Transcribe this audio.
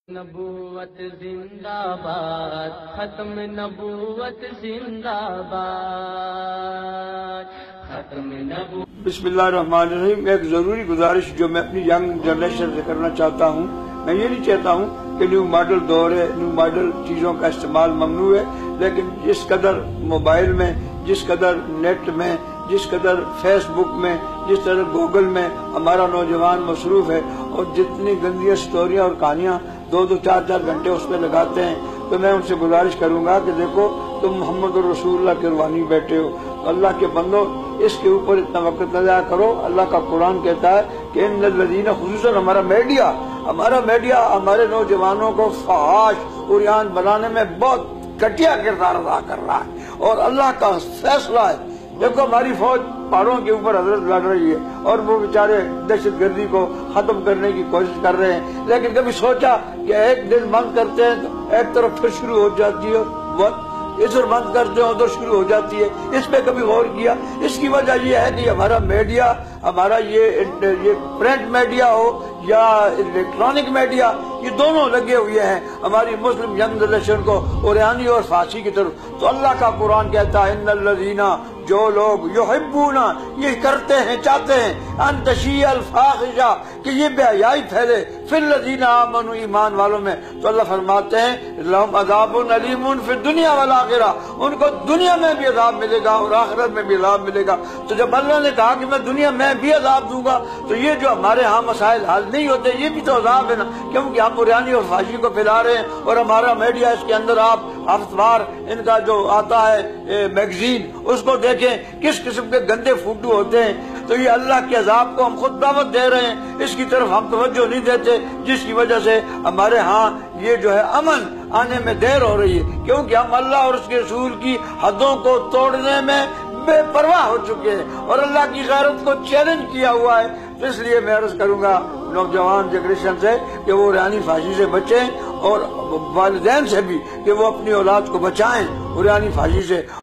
نبوت زندہ باد، ختم نبوت زندہ باد، ختم نبوت۔ بسم اللہ الرحمن الرحیم۔ ایک ضروری گزارش جو میں اپنی ینگ جنریشن سے کرنا چاہتا ہوں، میں یہ نہیں چاہتا ہوں کہ نیو ماڈل دور ہے، نیو ماڈل چیزوں کا استعمال ممنوع ہے، لیکن جس قدر موبائل میں، جس قدر نیٹ میں، جس قدر فیس بک میں، جس طرح گوگل میں ہمارا نوجوان مصروف ہے اور جتنی گندی سٹوریاں اور کہانیاں 2-2 4-4 گھنٹے اس میں لگاتے ہیں، تو میں ان سے گزارش کروں گا کہ دیکھو تم محمد رسول اللہ کے روانی بیٹھے ہو، اللہ کے بندو اس کے اوپر اتنا وقت نہ ضائع کرو۔ اللہ کا قرآن کہتا ہے کہ ان الذین، خصوصاً ہمارا میڈیا ہمارے نوجوانوں کو فحاش عریان بنانے میں بہت گھٹیا کردار ادا کر رہا ہے، اور اللہ کا فیصلہ ہے۔ دیکھو ہماری فوج پہاڑوں کے اوپر حضرت لڑ رہی ہے اور وہ بیچارے دہشت گردی کو ختم کرنے کی کوشش کر رہے ہیں، لیکن کبھی سوچا کہ ایک دن بند کرتے ہیں تو ایک طرف پھر شروع ہو جاتی ہے، ادھر بند کرتے ہیں ادھر شروع ہو جاتی ہے۔ اس پہ کبھی غور کیا؟ اس کی وجہ یہ ہے کہ ہمارا میڈیا، ہمارا یہ پرنٹ میڈیا ہو یا الیکٹرانک میڈیا، یہ دونوں لگے ہوئے ہیں ہماری مسلم ینگ جنریشن کو عریانی اور فحاشی کی طرف۔ تو اللہ کا قرآن کہتا ہے ان الذین، جو لوگ یحبون، یہ کرتے ہیں، چاہتے ہیں، ان تشیع الفاحشہ، کہ یہ بے حیائی پھیلے، فی الذین آمنوا، ایمان والوں میں، تو اللہ فرماتے ہیں لہم عذاب علیم فی الدنیا والآخرہ، ان کو دنیا میں بھی عذاب ملے گا اور آخرت میں بھی عذاب ملے گا۔ تو جب اللہ نے کہا کہ میں دنیا میں بھی عذاب دوں گا، تو یہ جو ہمارے ہاں مسائل حل نہیں ہوتے، یہ بھی تو عذاب ہے نا، کیونکہ ہم عریانی اور فحاشی کو پھیلا رہے ہیں، اور ہمارا میڈیا اس کے اندر آپ ہفتوار ان کا جو آتا ہے میگزین، اس کو دیکھیں کس قسم کے گندے فوٹو ہوتے ہیں۔ تو یہ اللہ کے عذاب کو ہم خود دعوت دے رہے ہیں، اس کی طرف ہم توجہ نہیں دیتے، جس کی وجہ سے ہمارے ہاں یہ جو ہے امن آنے میں دیر ہو رہی ہے، کیونکہ ہم اللہ اور اس کے رسول کی حدوں کو توڑنے میں بے پرواہ ہو چکے ہیں اور اللہ کی غیرت کو چیلنج کیا ہوا ہے۔ تو اس لیے میں عرض کروں گا نوجوان جنریشن سے کہ وہ عریانی فحاشی سے بچیں، اور والدین سے بھی کہ وہ اپنی اولاد کو بچائیں عریانی فحاشی سے،